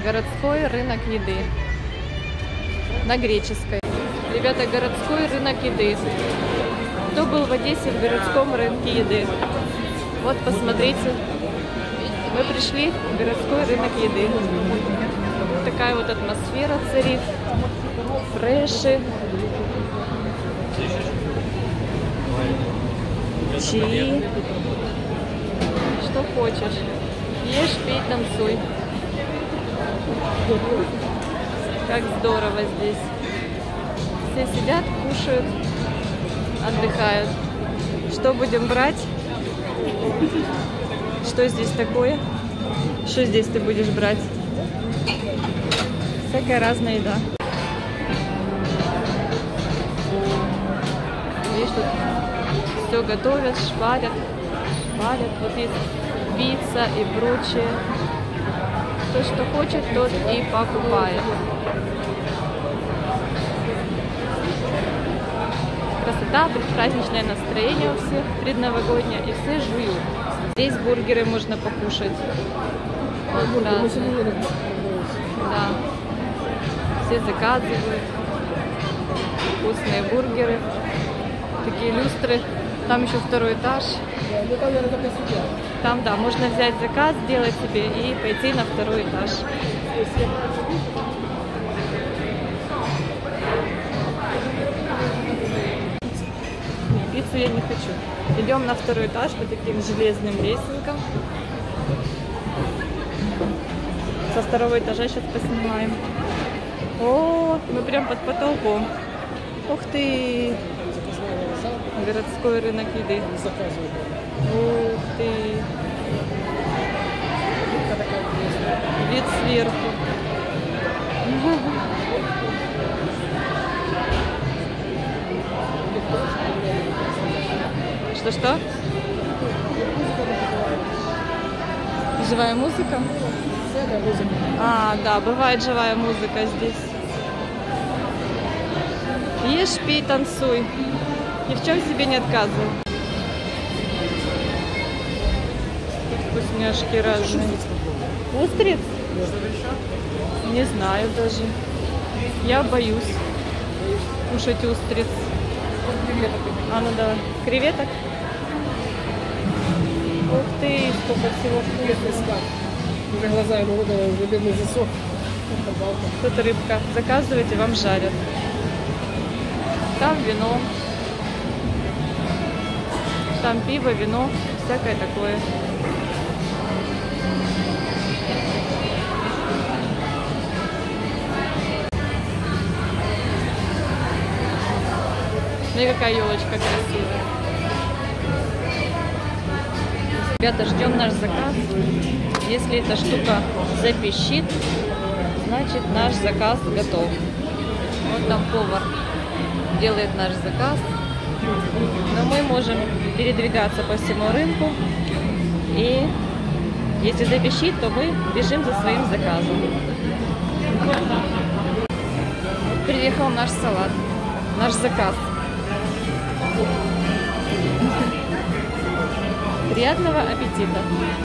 Городской рынок еды. На Греческой. Ребята, городской рынок еды. Кто был в Одессе в городском рынке еды? Вот, посмотрите. Мы пришли в городской рынок еды. Вот такая вот атмосфера царит. Фреши. Чаи. Что хочешь. Ешь, пей, танцуй. Как здорово здесь. Все сидят, кушают, отдыхают. Что будем брать? Что здесь такое? Что здесь ты будешь брать? Всякая разная еда. Видишь, тут все готовят, шпарят. Вот есть пицца и прочее. Кто что хочет, тот и покупает. Красота, предпраздничное настроение у всех, предновогоднее, и все жуют. Здесь бургеры можно покушать. Вот разные. Да. Все заказывают. Вкусные бургеры. Такие люстры. Там еще второй этаж. Там, да, можно взять заказ, сделать себе и пойти на второй этаж. Пиццу я не хочу. Идем на второй этаж по таким железным лесенкам. Со второго этажа сейчас поснимаем. О, мы прям под потолком. Ух ты! Городской рынок еды. Ух ты! Вид сверху. Что? Живая музыка? А, да, бывает живая музыка здесь. Ешь, пей, танцуй. Ни в чем себе не отказывай. Вкусняшки разные. Устриц? Не знаю даже. Я боюсь кушать устриц. А ну давай. Креветок? Ух ты, сколько всего вкусного. Уже глаза ему выдали, уже бедный засох. Тут рыбка. Заказывайте, вам жарят. Там вино. Там пиво, вино, всякое такое. Смотри, какая елочка красивая. Ребята, ждем наш заказ. Если эта штука запищит, значит наш заказ готов. Вот там повар делает наш заказ. Но мы можем передвигаться по всему рынку. И если запищит, то мы бежим за своим заказом. Приехал наш салат, наш заказ. Приятного аппетита!